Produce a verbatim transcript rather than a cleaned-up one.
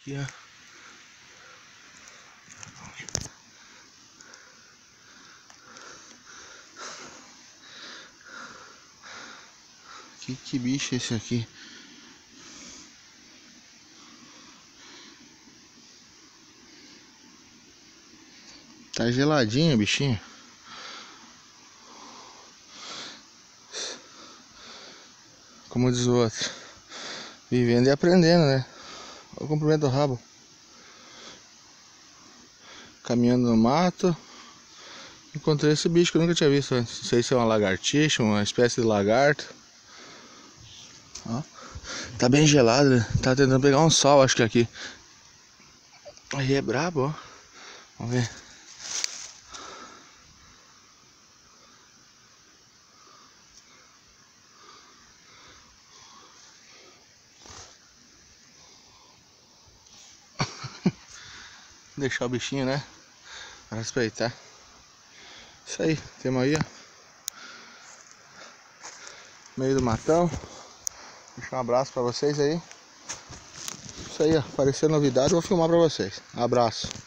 Aqui, ó. Que, que bicho é esse aqui? Tá geladinho, bichinho. Como diz o outro, vivendo e aprendendo, né? Olha o comprimento do rabo. Caminhando no mato, encontrei esse bicho que eu nunca tinha visto antes. Não sei se é uma lagartixa, uma espécie de lagarto. Ó, tá bem gelado, né? Tá tentando pegar um sol, acho que aqui. Aí é brabo, ó. Vamos ver. Deixar o bichinho, né? Pra respeitar. Isso aí, temos aí, ó. Meio do matão. Deixar um abraço pra vocês aí. Isso aí, ó. Apareceu novidade, eu vou filmar pra vocês. Abraço.